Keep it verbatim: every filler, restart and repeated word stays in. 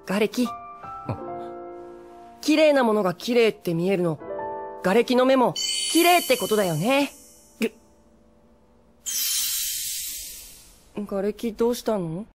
ガレキ。綺麗なものが綺麗って見えるの、ガレキの目も綺麗ってことだよね。ガレキどうしたの？